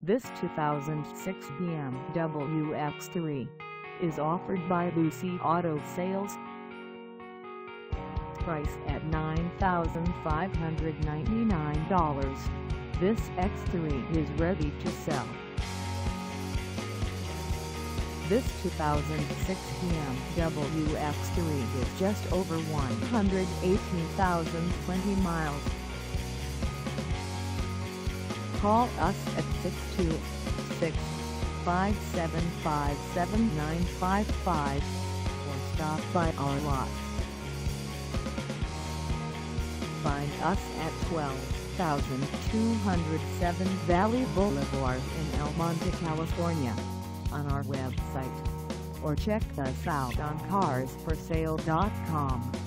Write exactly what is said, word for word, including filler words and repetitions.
This two thousand six B M W X three is offered by Lucy Auto Sales. Price at nine thousand five hundred ninety-nine dollars, this X three is ready to sell. This two thousand six B M W X three is just over one hundred eighteen thousand twenty miles. Call us at six two six, five seven five, seven nine five five or stop by our lot. Find us at twelve thousand two hundred seven Valley Boulevard in El Monte, California, on our website, or check us out on cars for sale dot com.